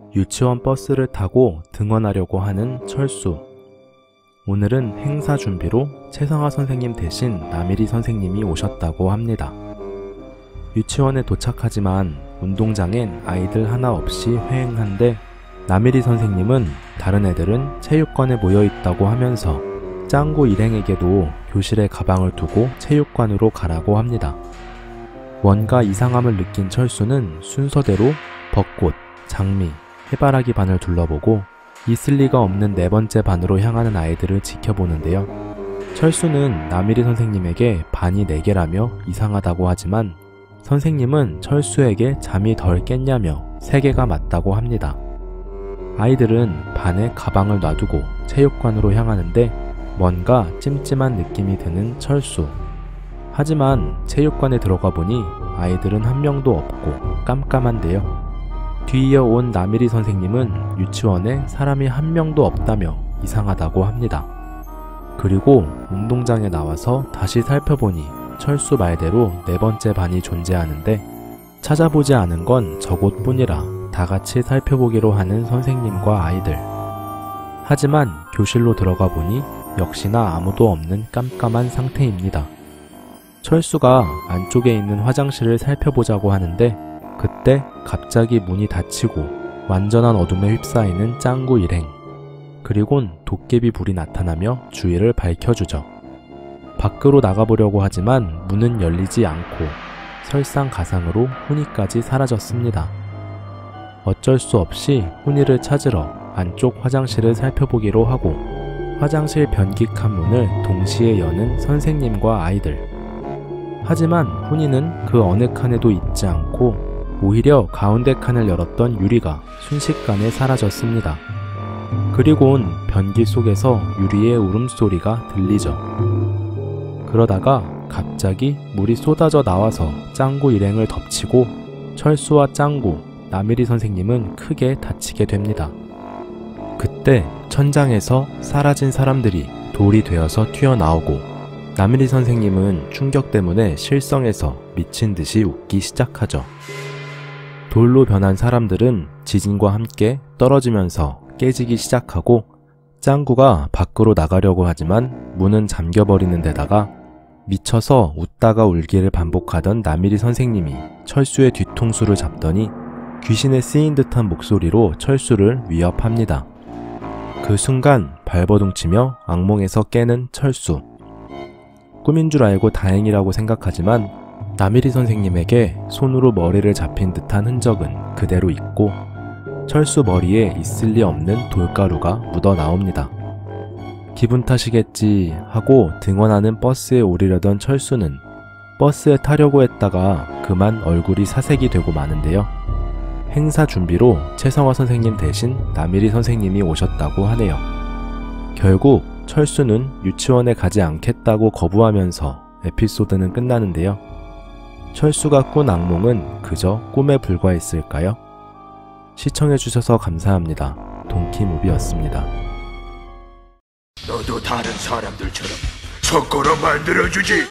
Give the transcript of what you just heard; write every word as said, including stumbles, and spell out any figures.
유치원 버스를 타고 등원하려고 하는 철수. 오늘은 행사 준비로 최성화 선생님 대신 남일이 선생님이 오셨다고 합니다. 유치원에 도착하지만 운동장엔 아이들 하나 없이 회행한데 남일이 선생님은 다른 애들은 체육관에 모여있다고 하면서 짱구 일행에게도 교실에 가방을 두고 체육관으로 가라고 합니다. 뭔가 이상함을 느낀 철수는 순서대로 벚꽃, 장미, 해바라기 반을 둘러보고 있을 리가 없는 네 번째 반으로 향하는 아이들을 지켜보는데요. 철수는 남일이 선생님에게 반이 네 개라며 이상하다고 하지만 선생님은 철수에게 잠이 덜 깼냐며 세 개가 맞다고 합니다. 아이들은 반에 가방을 놔두고 체육관으로 향하는데 뭔가 찜찜한 느낌이 드는 철수. 하지만 체육관에 들어가 보니 아이들은 한 명도 없고 깜깜한데요. 뒤이어 온 남일이 선생님은 유치원에 사람이 한 명도 없다며 이상하다고 합니다. 그리고 운동장에 나와서 다시 살펴보니 철수 말대로 네 번째 반이 존재하는데 찾아보지 않은 건 저곳뿐이라 다같이 살펴보기로 하는 선생님과 아이들. 하지만 교실로 들어가 보니 역시나 아무도 없는 깜깜한 상태입니다. 철수가 안쪽에 있는 화장실을 살펴보자고 하는데 그때 갑자기 문이 닫히고 완전한 어둠에 휩싸이는 짱구 일행. 그리곤 도깨비 불이 나타나며 주위를 밝혀주죠. 밖으로 나가보려고 하지만 문은 열리지 않고 설상가상으로 훈이까지 사라졌습니다. 어쩔 수 없이 훈이를 찾으러 안쪽 화장실을 살펴보기로 하고 화장실 변기칸 문을 동시에 여는 선생님과 아이들. 하지만 훈이는 그 어느 칸에도 있지 않고 오히려 가운데 칸을 열었던 유리가 순식간에 사라졌습니다. 그리고는 변기 속에서 유리의 울음소리가 들리죠. 그러다가 갑자기 물이 쏟아져 나와서 짱구 일행을 덮치고 철수와 짱구, 남일이 선생님은 크게 다치게 됩니다. 그때 천장에서 사라진 사람들이 돌이 되어서 튀어나오고 남일이 선생님은 충격 때문에 실성해서 미친 듯이 웃기 시작하죠. 돌로 변한 사람들은 지진과 함께 떨어지면서 깨지기 시작하고 짱구가 밖으로 나가려고 하지만 문은 잠겨버리는 데다가 미쳐서 웃다가 울기를 반복하던 남일이 선생님이 철수의 뒤통수를 잡더니 귀신에 쓰인 듯한 목소리로 철수를 위협합니다. 그 순간 발버둥치며 악몽에서 깨는 철수. 꿈인 줄 알고 다행이라고 생각하지만 남일이 선생님에게 손으로 머리를 잡힌 듯한 흔적은 그대로 있고 철수 머리에 있을 리 없는 돌가루가 묻어 나옵니다. 기분 탓이겠지 하고 등원하는 버스에 오르려던 철수는 버스에 타려고 했다가 그만 얼굴이 사색이 되고 마는데요. 행사 준비로 최성화 선생님 대신 남일이 선생님이 오셨다고 하네요. 결국 철수는 유치원에 가지 않겠다고 거부하면서 에피소드는 끝나는데요. 철수가 꾼 악몽은 그저 꿈에 불과했을까요? 시청해주셔서 감사합니다. 동키무비였습니다. 너도 다른 사람들처럼 손가락 만들어주지.